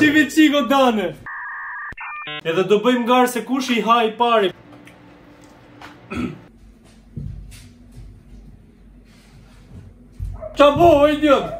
Qive qiko dane. Edhe do bëjmë garë se kush I ha I pari. Qa bo, o idiot?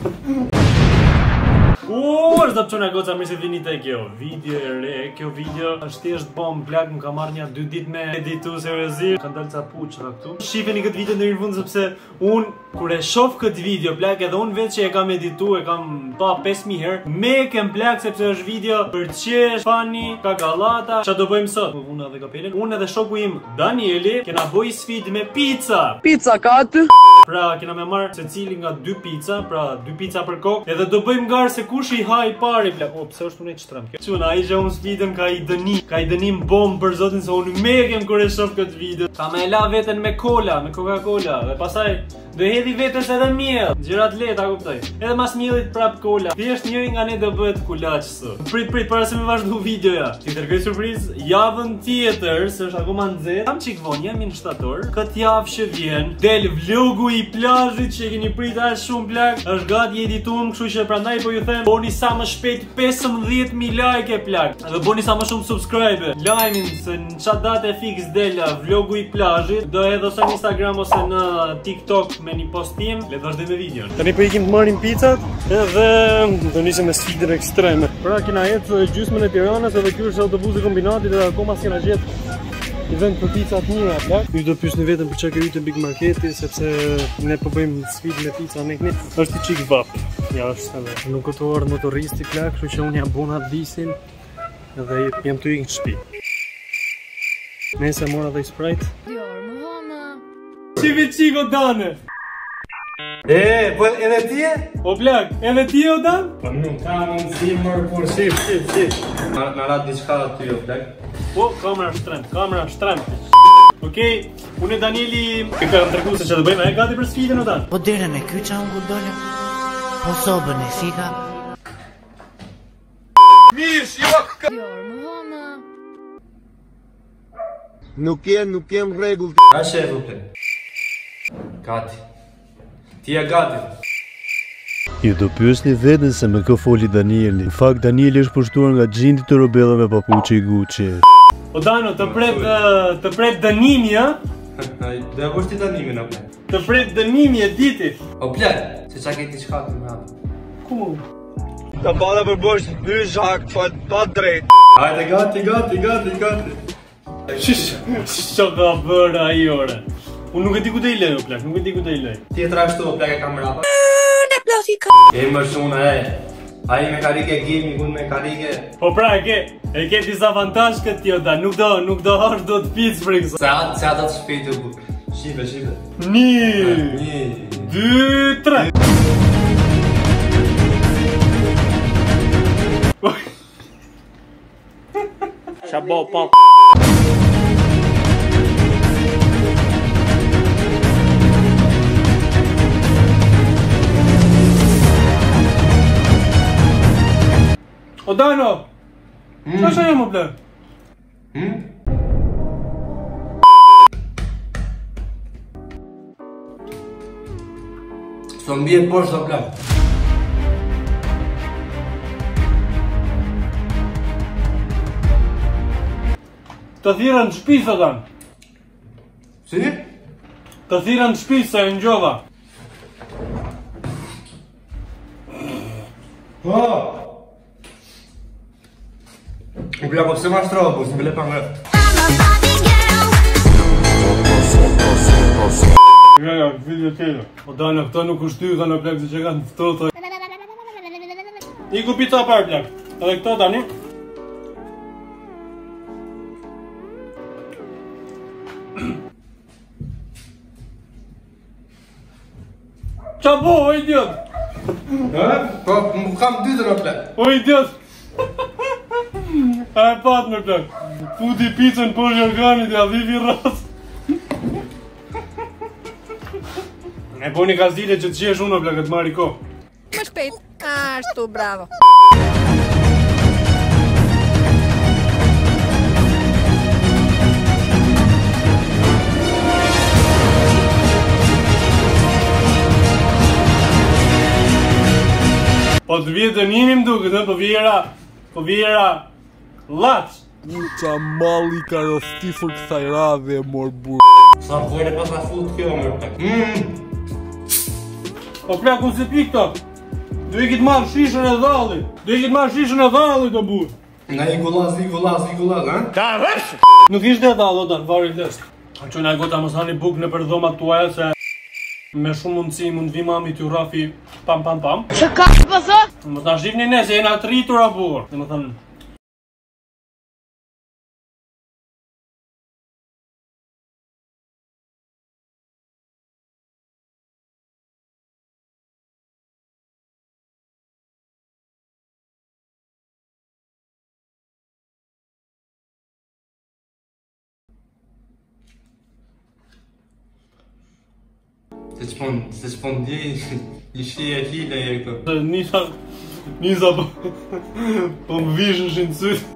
Është da pëqona goca mirë se vini te kjo video e re, kjo video është thjesht bom plak, më ka marrë një 2 ditë me editu seriozisht. Kanë dalë ca puçra këtu. Shifeni këtë video deri në fund sepse unë kur e shoh këtë video plak edhe unë vetë që e kam editu, e kam pa 5000 herë, me kem plak sepse është video për qesh, fani, kakallata. Çfarë do bëjmë sot? Unë edhe kapelen. Unë edhe shoku im Danieli kena bëj sfidë me pica. Pica katë. Pra kena me marrë secili nga 2 pica, pra 2 pica për kokë. Edhe do bëjmë garë se kush I ha I pari plak. O, pse është unë e çtram kjo? Çuna, ai që unë sfidën ka I dënim bom për zotin se unë me kem kur e shoh këtë video. Ka me la veten me cola, me Coca-Cola dhe pastaj do hedhi vetes edhe miell. Gjërat lehta kuptoj. Edhe mas miellit prap cola. Thjesht njëri nga ne do bëhet kulaç sot. Prit para se me vazhdu videoja. Ti tërgoj surprizë javën tjetër, se është akoma nxehtë. Kam çik vonë, jam në shtator. Këtë javë që vjen, del vlogu I plazhit që e keni prit aq shumë plak. Është gati edituar, kështu që prandaj po ju them, bëni sa më shpejt 15000 like plak. Dhe bëni sa më shumë subscribe. Lajmin se në çfarë date fiks del vlogu I plazhit, do edhe ose në Instagram ose në TikTok me një postim, le të vazhdojmë me videon. Tani po ikim të marrim picat edhe do nisim me sfidën ekstreme. Pra kena ecë gjysmën e Tiranës edhe ky është autobusi I kombinatit dhe akoma s'kena gjetë I vend për picat mira, plak. Ju do pyesni veten për çka ke Big Marketi sepse ne po bëjmë sfidë me pica me këni. Është I çik vap. Ja është edhe. Nuk këto orë motoristi plak, kështu që unë jam bona disin edhe jam të ikë në shtëpi. Nëse mora dhe Sprite. Qive qiko dane. Po edhe ti e? O plak, edhe ti o dan? Po nuk kam në simër, por shif. Në ratë diçka aty o plak. Po, kamera shtremt. Okej, unë e Danieli e ka tërgu se që të bëjmë, e gati për sfidën o dan? Po dirën e kyqa unë kur dole, po sobën e shika. Mish, jo ka... Nuk jem rregull. Ka shefu plak. Gati. Ti e gati. Ju do pyesni veten se me kë foli Danieli. Në fakt Danieli është pushtuar nga xhinti të robellave me papuçi Gucci. O Dano, të pret dënimi, a? Do e kush ti dënimin o plak? Të pret dënimi e ditit. O plak, se qa ke ti shka të më hapë. Ku mu? Të bada për bësh byshak, pa drejt. Hajde, gati. Që ka bërë aji ore? Unë nuk e di ku të I lej o plak, nuk e di ku të I lej. Ti e trashtu o plak e kam rapa. Në plosi ka. E më shumë e. Aji me karike gimi, unë me karike. Po pra e ke disa avantash këtë tjo da, nuk do hash do të pizë për kësa. Se ato të shpejtë u Shive. 1, 2, 3. Shabo pa. O Dano! Qa shë e më ble? Së më bjetë poshtë o plak. Të thira në shpi së tanë. Si? Të thira në shpi se e në gjova. U plak, o pëse ma shtrohë, po së më bile pa ngre. Ja, video tjera. O Dano, këto nuk ushty, ka në plak se që ka në fëto. Iku pizza par plak. Edhe këto tani. Qa bo, o idiot? Po, më kam dytër o plak. O idiot! A e pat me plak. Futi pizzën për organit e adhivi ras. E po një kazdile që të qesh unë o plak, të marri ko. Më shpejt. Ashtu, bravo. Po Po të vjetë të njimi më duke, po vjera laç. Qa malli ka rostifur kësaj radhe e mor burr. Sa vojnë pas a fut kjo më Po plak unë se pi këto. Do i kitë marrë shishën e dhallit o burr. Nga i gullaz, ha? Nuk ishte e dhallë, o dan, vari lest. Qëna gota mos hani buk në për dhomat tuaja se me shumë mundësi mund vi mami t'ju rafi pam. Që ka pëso? Më ta shifni ne se jena të rritur a burr. Dhe më thënë, Se s'pon di, i shi e hile e këto. Nisa po më vishëshin të sytë.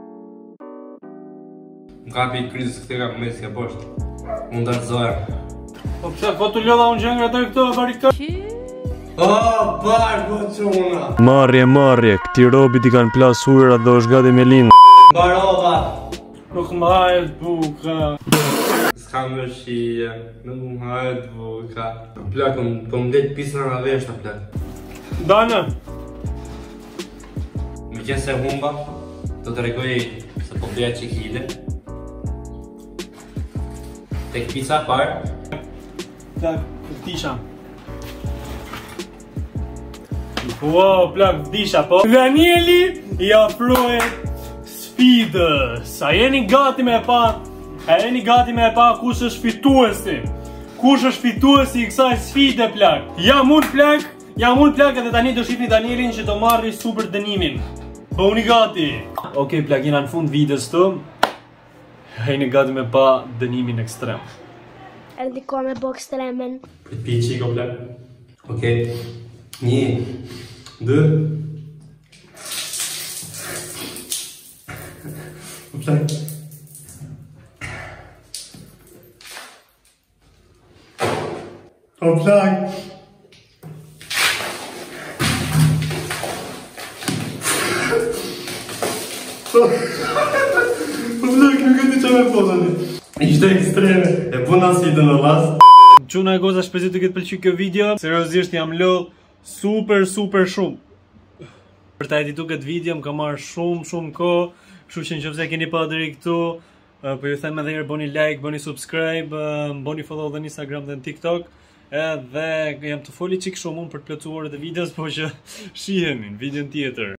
Më ka pi krizës këtë ka përmes ka poshtë. Unë të rëzoja. Po pëse, po të ljolla unë gjengre të këto e barika. Barë, po quna. Marrje, këti robit i kanë plas ujra dhe është gati me lindë. Barova. Nuk më hajt buka. S'ka më shije, nuk më hajt buka. Plak, po më det pisa nga veshta plak. Dana. Me qenë se humba, do të regoj se po bëja që hile. Tek pisa parë. Plak, vdisha. Wow, plak, vdisha, po. Danieli i afrohet sfidës. A jeni gati me pa kush është fituesi? Kush është fituesi i kësaj sfide, plak? Jam unë plak edhe tani do shifni Danielin që do marri super dënimin. Bëuni gati. Okej, plak, jena në fund videos të. Jeni gati me pa dënimin ekstrem. Edhe ka me bo ekstremen. Pi qiko, plak. Okej. 1, 2. Plak. O plak. Plak, nuk e ti që me posani. Ishte ekstreme. E puna si të në las. Quna e goza shpezit të këtë pëlqy kjo video. Seriosisht jam lodh super shumë. Për ta editu këtë video më ka marrë shumë kohë. Kështu që nëse keni pa deri këtu, po ju them edhe herë bëni like, bëni subscribe, bëni follow dhe në Instagram dhe në TikTok. Edhe jam të foli qik shumë unë për të plotësuar edhe videos, po që shihemi në videon tjetër.